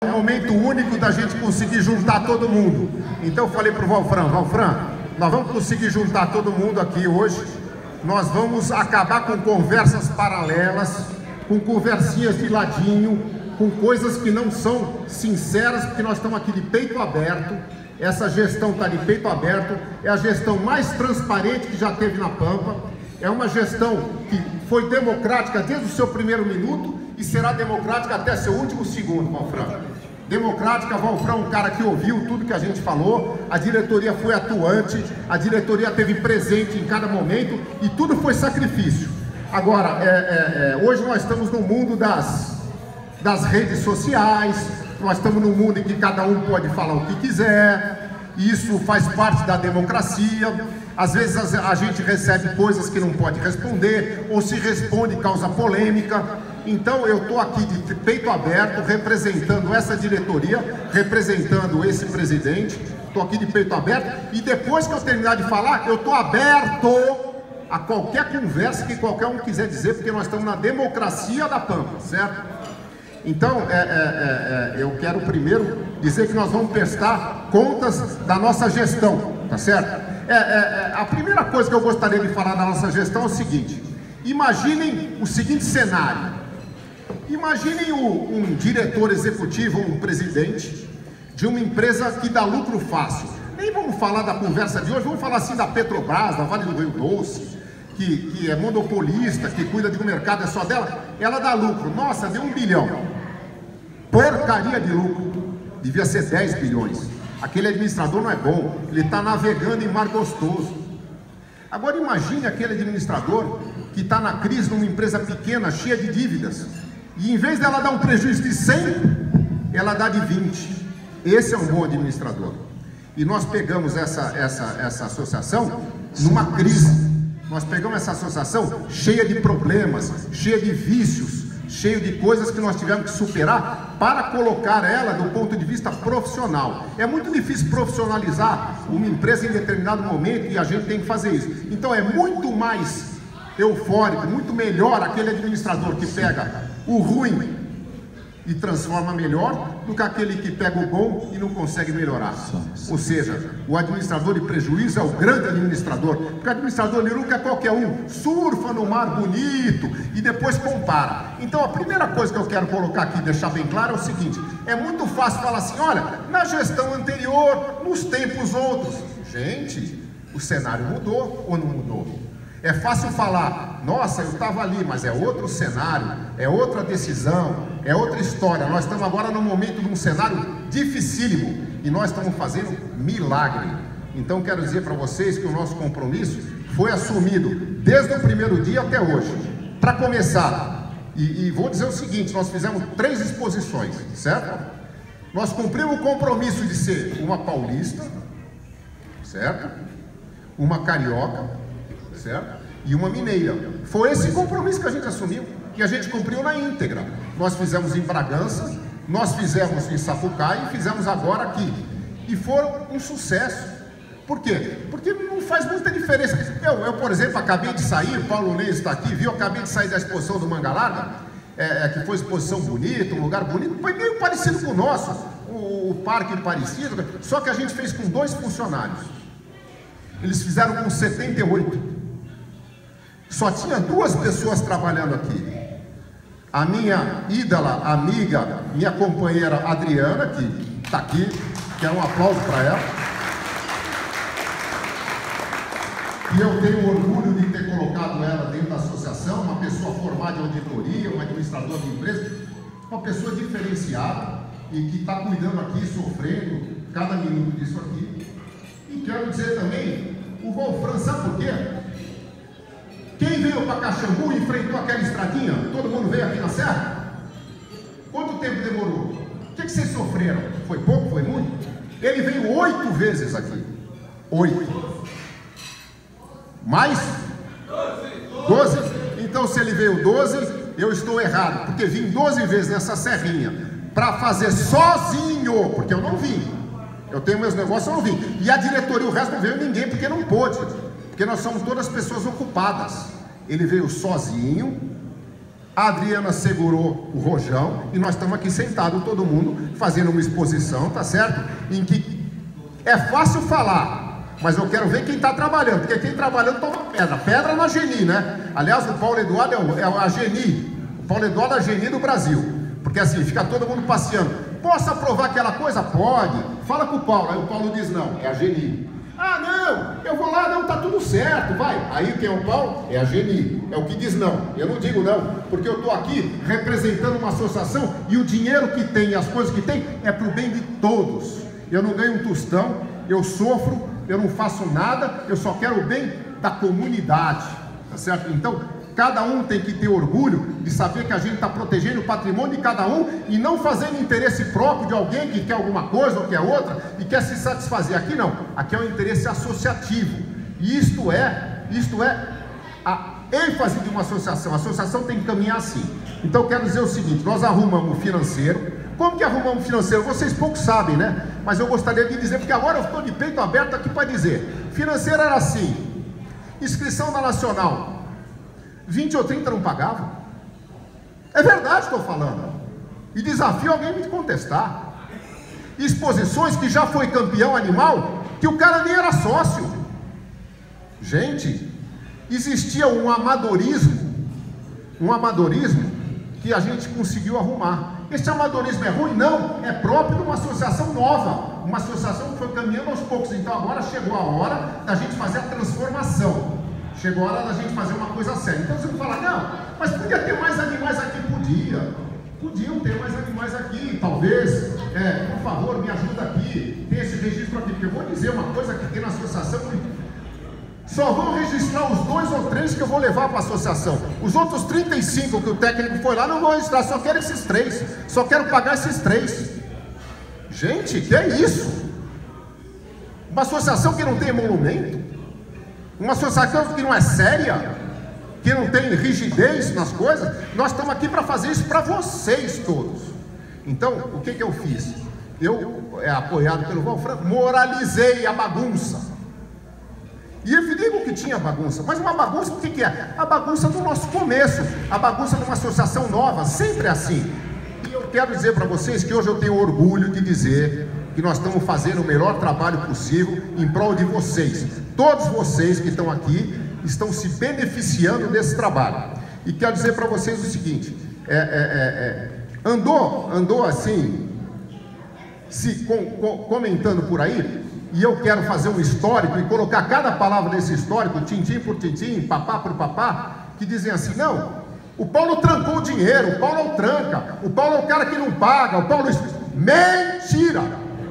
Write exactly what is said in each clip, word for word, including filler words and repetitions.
É um momento único da gente conseguir juntar todo mundo. Então eu falei para o Valfran, Valfran, nós vamos conseguir juntar todo mundo aqui hoje. Nós vamos acabar com conversas paralelas, com conversinhas de ladinho, com coisas que não são sinceras, porque nós estamos aqui de peito aberto. Essa gestão está de peito aberto, é a gestão mais transparente que já teve na Pampa. É uma gestão que foi democrática desde o seu primeiro minuto e será democrática até seu último segundo, Valfran. Democrática, Valfran, um cara que ouviu tudo que a gente falou, a diretoria foi atuante, a diretoria teve presente em cada momento e tudo foi sacrifício. Agora, é, é, é, hoje nós estamos no mundo das, das redes sociais, nós estamos num mundo em que cada um pode falar o que quiser, isso faz parte da democracia. Às vezes a gente recebe coisas que não pode responder, ou se responde causa polêmica. Então eu estou aqui de peito aberto, representando essa diretoria, representando esse presidente, estou aqui de peito aberto, e depois que eu terminar de falar, eu estou aberto a qualquer conversa que qualquer um quiser dizer, porque nós estamos na democracia da Pampa, certo? Então, é, é, é, eu quero primeiro dizer que nós vamos prestar contas da nossa gestão, tá certo? É, é, é, a primeira coisa que eu gostaria de falar da nossa gestão é o seguinte: imaginem o seguinte cenário. Imaginem o, um diretor executivo, um presidente de uma empresa que dá lucro fácil. Nem vamos falar da conversa de hoje, vamos falar assim da Petrobras, da Vale do Rio Doce, que, que é monopolista, que cuida de um mercado, é só dela. Ela dá lucro, nossa, deu um bilhão. Porcaria de lucro, devia ser dez bilhões. Aquele administrador não é bom, ele está navegando em mar gostoso. Agora imagine aquele administrador que está na crise numa empresa pequena, cheia de dívidas, e em vez dela dar um prejuízo de cem, ela dá de vinte. Esse é um bom administrador. E nós pegamos essa, essa, essa associação numa crise. Nós pegamos essa associação cheia de problemas, cheia de vícios, cheio de coisas que nós tivemos que superar para colocar ela do ponto de vista profissional. É muito difícil profissionalizar uma empresa em determinado momento e a gente tem que fazer isso. Então é muito mais eufórico, muito melhor aquele administrador que pega o ruim e transforma melhor do que aquele que pega o bom e não consegue melhorar. Ou seja, o administrador de prejuízo é o grande administrador, porque o administrador de lucro é qualquer um, surfa no mar bonito e depois compara. Então a primeira coisa que eu quero colocar aqui, deixar bem claro, é o seguinte: é muito fácil falar assim, olha, na gestão anterior, nos tempos outros. Gente, o cenário mudou ou não mudou? É fácil falar, nossa, eu estava ali, mas é outro cenário, é outra decisão, é outra história. Nós estamos agora num momento de um cenário dificílimo e nós estamos fazendo milagre. Então quero dizer para vocês que o nosso compromisso foi assumido desde o primeiro dia até hoje. Para começar, e, e vou dizer o seguinte, nós fizemos três exposições, certo? Nós cumprimos o compromisso de ser uma paulista, certo? Uma carioca, certo? E uma mineira. Foi esse compromisso que a gente assumiu, que a gente cumpriu na íntegra. Nós fizemos em Bragança, nós fizemos em Sapucaí e fizemos agora aqui. E foram um sucesso. Por quê? Porque não faz muita diferença. Eu, eu por exemplo, acabei de sair, o Paulo Neves está aqui, viu? Acabei de sair da exposição do Manga Larga, é, é, que foi exposição bonita, um lugar bonito, foi meio parecido com o nosso, o, o parque parecido, só que a gente fez com dois funcionários. Eles fizeram com setenta e oito. Só tinha duas pessoas trabalhando aqui. A minha ídola, amiga, minha companheira Adriana, que está aqui, que é um aplauso para ela. E eu tenho orgulho de ter colocado ela dentro da associação, uma pessoa formada em auditoria, um administrador de empresa, uma pessoa diferenciada e que está cuidando aqui, sofrendo cada minuto disso aqui. E quero dizer também, o Valfran, sabe por quê? Quem veio para Caxambu e enfrentou aquela estradinha? Todo mundo veio aqui na Serra? Quanto tempo demorou? O que, que vocês sofreram? Foi pouco? Foi muito? Ele veio oito vezes aqui. Oito. Mais? Doze. Então, se ele veio doze, eu estou errado, porque vim doze vezes nessa serrinha para fazer sozinho, porque eu não vim. Eu tenho meus negócios, eu não vim. E a diretoria, o resto não veio ninguém, porque não pôde. Porque nós somos todas pessoas ocupadas. Ele veio sozinho, A Adriana segurou o rojão e nós estamos aqui sentados, todo mundo, fazendo uma exposição, tá certo? Em que é fácil falar, mas eu quero ver quem está trabalhando, porque quem trabalhando toma pedra. Pedra na Geni, né? Aliás, o Paulo Eduardo é, o, é a Geni. O Paulo Eduardo é a Geni do Brasil. Porque assim, fica todo mundo passeando. Posso aprovar aquela coisa? Pode. Fala com o Paulo. Aí o Paulo diz não, é a Geni. Ah, não, eu vou lá, não, tá tudo certo, vai. Aí quem é o Paulo? É a Geni. É o que diz não. Eu não digo não, porque eu estou aqui representando uma associação e o dinheiro que tem e as coisas que tem é para o bem de todos. Eu não ganho um tostão, eu sofro, eu não faço nada, eu só quero o bem da comunidade, tá certo? Então, cada um tem que ter orgulho de saber que a gente está protegendo o patrimônio de cada um e não fazendo interesse próprio de alguém que quer alguma coisa ou quer outra e quer se satisfazer. Aqui não, aqui é um interesse associativo. E isto é, isto é a ênfase de uma associação. A associação tem que caminhar assim. Então eu quero dizer o seguinte, nós arrumamos o financeiro. Como que arrumamos o financeiro? Vocês pouco sabem, né? Mas eu gostaria de dizer, porque agora eu estou de peito aberto aqui para dizer. Financeiro era assim, inscrição da Nacional, vinte ou trinta não pagavam. É verdade, estou falando. E desafio alguém me contestar. Exposições que já foi campeão animal, que o cara nem era sócio. Gente, existia um amadorismo, um amadorismo que a gente conseguiu arrumar. Esse amadorismo é ruim? Não, é próprio de uma associação nova, uma associação que foi caminhando aos poucos. Então agora chegou a hora da gente fazer a transformação. Chegou a hora da gente fazer uma coisa séria. Então você vai falar, não, mas podia ter mais animais aqui? Podia. Podiam ter mais animais aqui, talvez. É, por favor, me ajuda aqui. Tem esse registro aqui, porque eu vou dizer uma coisa que tem na associação. Só vão registrar os dois ou três que eu vou levar para a associação. Os outros trinta e cinco que o técnico foi lá, não vou registrar, só quero esses três. Só quero pagar esses três. Gente, que é isso? Uma associação que não tem emolumento? Uma associação que não é séria, que não tem rigidez nas coisas. Nós estamos aqui para fazer isso para vocês todos. Então, o que que eu fiz? Eu, é, apoiado pelo Valfran, moralizei a bagunça. E eu digo que tinha bagunça, mas uma bagunça, o que que é? A bagunça do nosso começo, a bagunça de uma associação nova, sempre é assim. E eu quero dizer para vocês que hoje eu tenho orgulho de dizer que nós estamos fazendo o melhor trabalho possível em prol de vocês. Todos vocês que estão aqui estão se beneficiando desse trabalho. E quero dizer para vocês o seguinte, é, é, é, é, andou, andou assim, se com, com, comentando por aí, e eu quero fazer um histórico e colocar cada palavra desse histórico, tintim por tintim, papá por papá, que dizem assim, não, o Paulo trancou o dinheiro, o Paulo é o tranca, o Paulo é o cara que não paga, o Paulo... Mentira!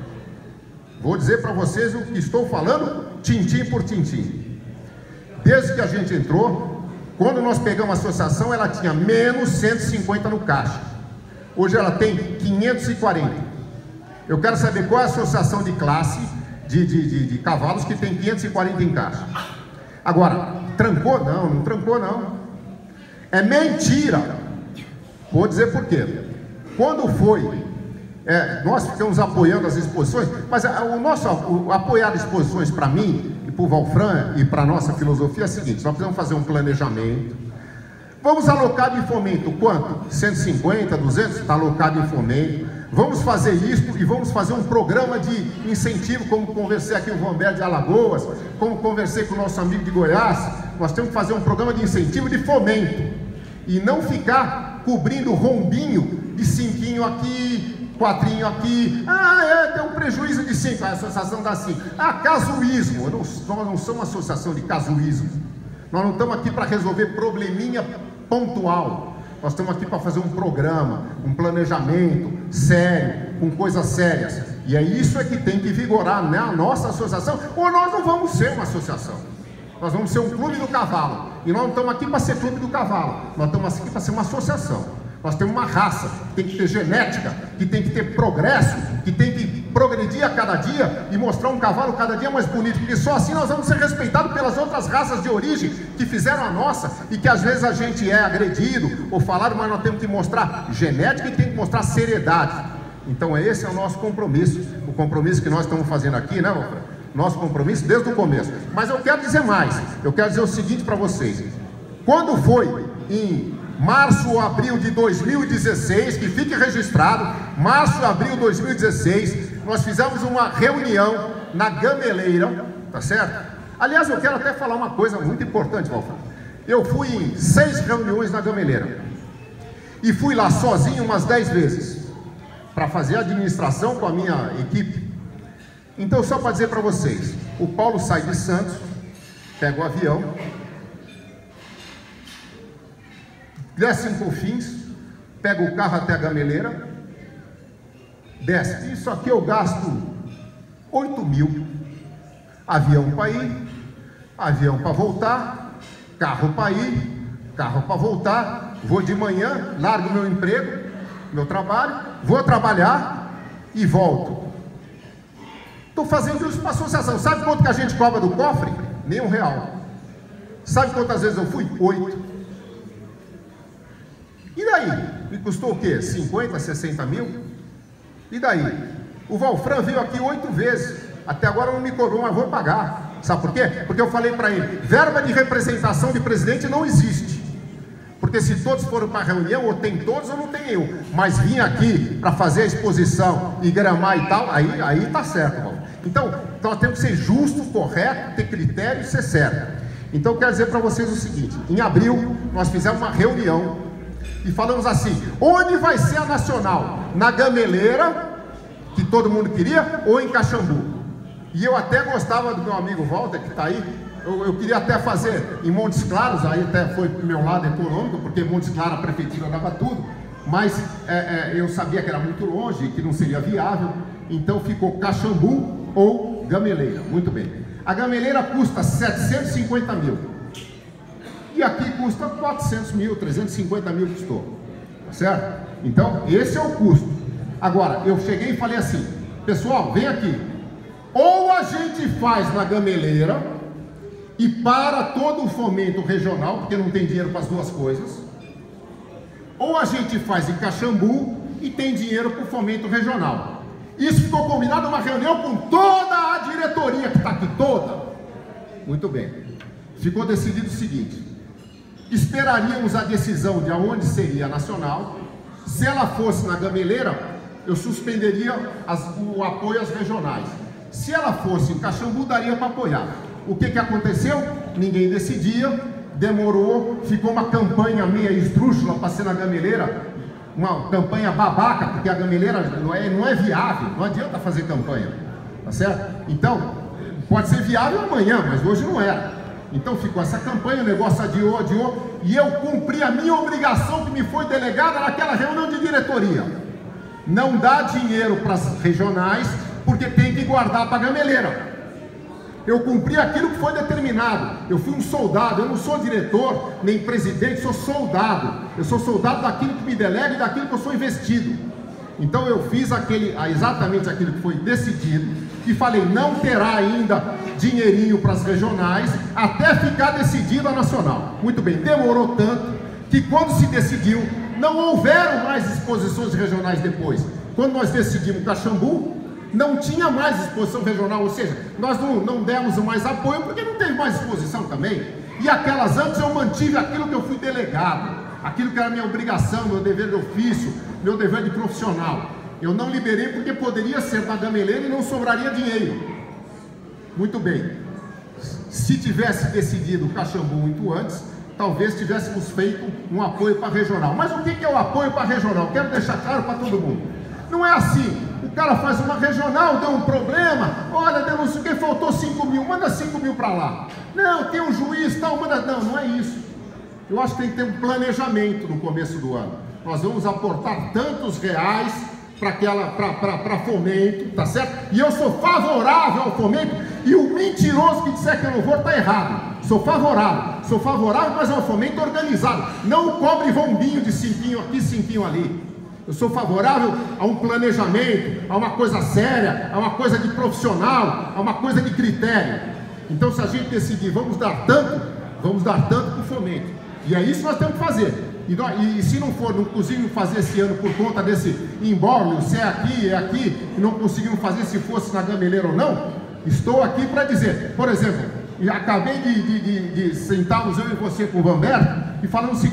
Vou dizer para vocês o que estou falando, tintim por tintim. Desde que a gente entrou, quando nós pegamos a associação, ela tinha menos cento e cinquenta no caixa. Hoje ela tem quinhentos e quarenta. Eu quero saber qual é a associação de classe de, de, de, de cavalos que tem quinhentos e quarenta em caixa. Agora, trancou? Não, não trancou não. É mentira. Vou dizer por quê. Quando foi, é, nós ficamos apoiando as exposições, mas a, o nosso o, apoiar exposições para mim, e para o Valfran, e para a nossa filosofia é a seguinte, nós precisamos fazer um planejamento. Vamos alocar de fomento quanto? cento e cinquenta, duzentos? Está alocado em fomento. Vamos fazer isso e vamos fazer um programa de incentivo, como conversei aqui com o Vamber de Alagoas, como conversei com o nosso amigo de Goiás. Nós temos que fazer um programa de incentivo de fomento e não ficar cobrindo rombinho de cinquinho aqui, quatrinho aqui. Ah, é, tem um prejuízo de cinco, a associação dá cinco. Ah, casuísmo. Não, nós não somos uma associação de casuísmo. Nós não estamos aqui para resolver probleminha pontual. Nós estamos aqui para fazer um programa, um planejamento sério, com coisas sérias. E é isso é que tem que vigorar na nossa associação, ou nós não vamos ser uma associação. Nós vamos ser um clube do cavalo. E nós não estamos aqui para ser clube do cavalo. Nós estamos aqui para ser uma associação. Nós temos uma raça que tem que ter genética, que tem que ter progresso, que tem que progredir a cada dia e mostrar um cavalo cada dia mais bonito, porque só assim nós vamos ser respeitados pelas outras raças de origem que fizeram a nossa e que às vezes a gente é agredido ou falado, mas nós temos que mostrar genética e tem que mostrar seriedade. Então esse é o nosso compromisso, o compromisso que nós estamos fazendo aqui, né, Valfran? Nosso compromisso desde o começo. Mas eu quero dizer mais, eu quero dizer o seguinte para vocês: quando foi em março ou abril de dois mil e dezesseis, que fique registrado, março ou abril de dois mil e dezesseis, nós fizemos uma reunião na Gameleira, tá certo? Aliás, eu quero até falar uma coisa muito importante, Valfran. Eu fui em seis reuniões na Gameleira, e fui lá sozinho umas dez vezes, para fazer a administração com a minha equipe. Então, só para dizer para vocês, o Paulo sai de Santos, pega o avião, desce em Confins, pega o carro até a Gameleira, desce. Isso aqui eu gasto oito mil. Avião para ir, avião para voltar, carro para ir, carro para voltar. Vou de manhã, largo meu emprego, meu trabalho, vou trabalhar e volto. Estou fazendo isso para a associação. Sabe quanto que a gente cobra do cofre? Nem um real. Sabe quantas vezes eu fui? Oito. E daí? Me custou o quê? cinquenta, sessenta mil? E daí? O Valfran veio aqui oito vezes. Até agora não me cobrou, mas vou pagar. Sabe por quê? Porque eu falei para ele, verba de representação de presidente não existe. Porque se todos foram para a reunião, ou tem todos ou não tem eu. Mas vim aqui para fazer a exposição e gramar e tal, aí, aí tá certo, Valfran. Então, nós temos que ser justo, correto, ter critério e ser certo. Então, eu quero dizer para vocês o seguinte: em abril, nós fizemos uma reunião e falamos assim: onde vai ser a nacional? Na Gameleira, que todo mundo queria, ou em Caxambu? E eu até gostava do meu amigo Walter, que está aí. Eu, eu queria até fazer em Montes Claros, aí até foi para o meu lado econômico, porque Montes Claros a prefeitura dava tudo, mas é, é, eu sabia que era muito longe, que não seria viável, então ficou Caxambu ou Gameleira. Muito bem. A Gameleira custa setecentos e cinquenta mil. E aqui custa quatrocentos mil, trezentos e cinquenta mil custou. Tá certo? Então, esse é o custo. Agora, eu cheguei e falei assim: pessoal, vem aqui. Ou a gente faz na Gameleira e para todo o fomento regional, porque não tem dinheiro para as duas coisas. Ou a gente faz em Caxambu e tem dinheiro para o fomento regional. Isso ficou combinado numa reunião com toda a diretoria que está aqui, toda. Muito bem. Ficou decidido o seguinte: esperaríamos a decisão de aonde seria a nacional. Se ela fosse na Gameleira, eu suspenderia as, o apoio às regionais. Se ela fosse em Caxambu, daria para apoiar. O que que aconteceu? Ninguém decidia, demorou, ficou uma campanha meia esdrúxula para ser na Gameleira, uma campanha babaca, porque a Gameleira não é, não é viável, não adianta fazer campanha, tá certo? Então, pode ser viável amanhã, mas hoje não era. Então ficou essa campanha, o negócio adiou, adiou, e eu cumpri a minha obrigação que me foi delegada naquela reunião de diretoria. Não dá dinheiro para as regionais, porque tem que guardar para a Gameleira. Eu cumpri aquilo que foi determinado. Eu fui um soldado, eu não sou diretor, nem presidente, sou soldado. Eu sou soldado daquilo que me delega e daquilo que eu sou investido. Então eu fiz aquele, exatamente aquilo que foi decidido, e falei, não terá ainda dinheirinho para as regionais, até ficar decidida a nacional. Muito bem, demorou tanto, que quando se decidiu, não houveram mais exposições regionais depois. Quando nós decidimos Caxambu, não tinha mais exposição regional, ou seja, nós não, não demos mais apoio, porque não teve mais exposição também. E aquelas antes eu mantive aquilo que eu fui delegado, aquilo que era minha obrigação, meu dever de ofício, meu dever de profissional. Eu não liberei porque poderia ser na Gameleira e não sobraria dinheiro. Muito bem. Se tivesse decidido o Caxambu muito antes, talvez tivéssemos feito um apoio para a regional. Mas o que é o apoio para a regional? Quero deixar claro para todo mundo. Não é assim. O cara faz uma regional, deu um problema, olha, deu não sei o que, faltou cinco mil, manda cinco mil para lá. Não, tem um juiz, tal, manda... Não, não é isso. Eu acho que tem que ter um planejamento no começo do ano. Nós vamos aportar tantos reais para fomento, tá certo? E eu sou favorável ao fomento, e o mentiroso que disser que eu não vou, está errado. Sou favorável, sou favorável, mas ao fomento organizado. Não cobre bombinho de cinquinho aqui, cinquinho ali. Eu sou favorável a um planejamento, a uma coisa séria, a uma coisa de profissional, a uma coisa de critério. Então, se a gente decidir, vamos dar tanto, vamos dar tanto para o fomento. E é isso que nós temos que fazer. E, nós, e, e se não for, não conseguimos fazer esse ano por conta desse imbróglio, se é aqui, é aqui, e não conseguimos fazer se fosse na Gameleira ou não, estou aqui para dizer, por exemplo, acabei de, de, de, de sentarmos eu e você com o Vanberto e falando o seguinte: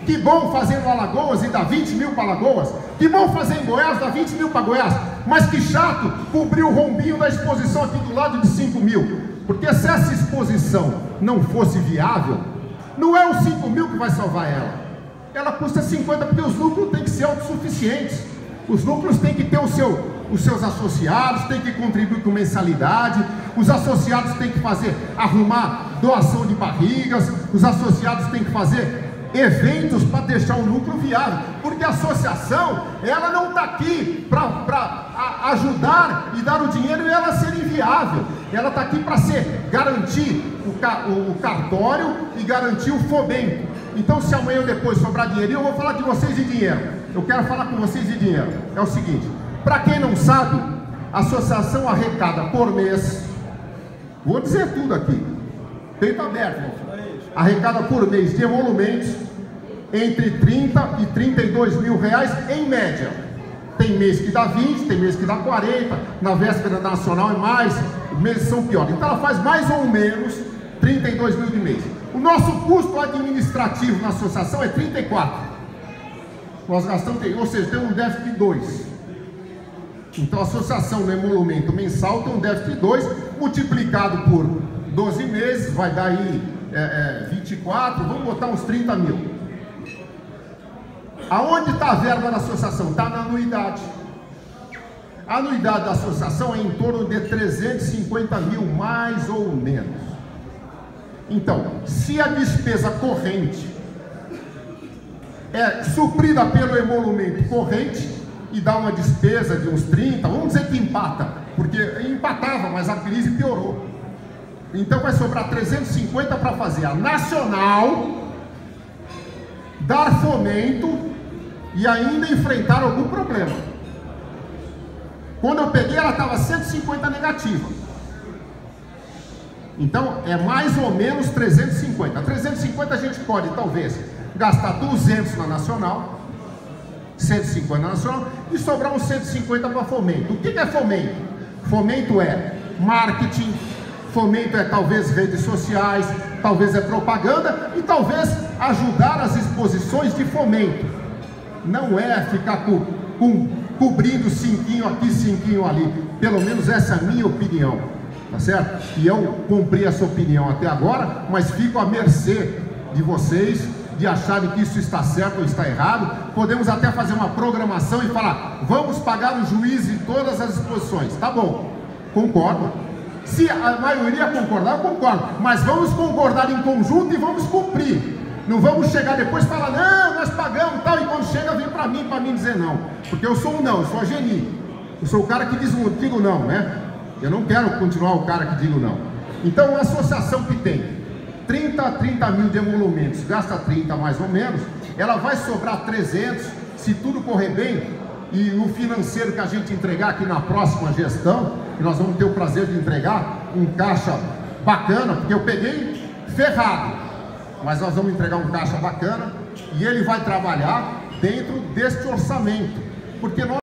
Que bom fazer no Alagoas e dá vinte mil para Alagoas. Que bom fazer em Goiás, dá vinte mil para Goiás. Mas que chato cobrir o rombinho da exposição aqui do lado de cinco mil. Porque se essa exposição não fosse viável, não é os cinco mil que vai salvar ela. Ela custa cinquenta, porque os núcleos têm que ser autossuficientes. Os núcleos têm que ter o seu, os seus associados, têm que contribuir com mensalidade. Os associados têm que fazer, arrumar doação de barrigas. Os associados têm que fazer eventos para deixar o núcleo viável, porque a associação, ela não está aqui para ajudar e dar o dinheiro e ela ser inviável. Ela está aqui para ser, garantir o, ca, o, o cartório e garantir o fomento. Então, se amanhã ou depois sobrar dinheiro, eu vou falar de vocês de dinheiro. Eu quero falar com vocês de dinheiro. É o seguinte, para quem não sabe, a associação arrecada por mês, vou dizer tudo aqui, peito aberto, meu filho. Arrecada por mês de emolumentos entre trinta e trinta e dois mil reais em média. Tem mês que dá vinte, tem mês que dá quarenta, na véspera nacional é mais, os meses são piores. Então ela faz mais ou menos trinta e dois mil de mês. O nosso custo administrativo na associação é trinta e quatro. Nós gastamos, ou seja, tem um déficit de dois. Então a associação no emolumento mensal tem um déficit de dois, multiplicado por doze meses, vai dar aí É, é, vinte e quatro, vamos botar uns trinta mil. Aonde está a verba da associação? Está na anuidade. A anuidade da associação é em torno de trezentos e cinquenta mil, mais ou menos. Então, se a despesa corrente é suprida pelo emolumento corrente e dá uma despesa de uns trinta, vamos dizer que empata, porque empatava, mas a crise piorou. Então vai sobrar trezentos e cinquenta para fazer a nacional, dar fomento e ainda enfrentar algum problema. Quando eu peguei, ela estava cento e cinquenta negativa. Então é mais ou menos trezentos e cinquenta. trezentos e cinquenta a gente pode talvez gastar duzentos na nacional, cento e cinquenta na nacional e sobrar uns cento e cinquenta para fomento. O que é fomento? Fomento é marketing. Fomento é talvez redes sociais, talvez é propaganda e talvez ajudar as exposições de fomento. Não é ficar com, com, cobrindo cinquinho aqui, cinquinho ali. Pelo menos essa é a minha opinião, tá certo? E eu cumpri essa opinião até agora, mas fico à mercê de vocês, de acharem que isso está certo ou está errado. Podemos até fazer uma programação e falar, vamos pagar o juiz em todas as exposições. Tá bom, concordo. Se a maioria concordar, eu concordo. Mas vamos concordar em conjunto e vamos cumprir. Não vamos chegar depois e falar, não, nós pagamos tal, e quando chega vem para mim, para mim dizer não. Porque eu sou um não, eu sou a Geni. Eu sou o cara que diz um, digo não, né? Eu não quero continuar o cara que digo não. Então, uma associação que tem trinta a trinta mil de emolumentos, gasta trinta mais ou menos, ela vai sobrar trezentos, se tudo correr bem. E o financeiro que a gente entregar aqui na próxima gestão, que nós vamos ter o prazer de entregar um caixa bacana, porque eu peguei ferrado, mas nós vamos entregar um caixa bacana e ele vai trabalhar dentro deste orçamento, porque nós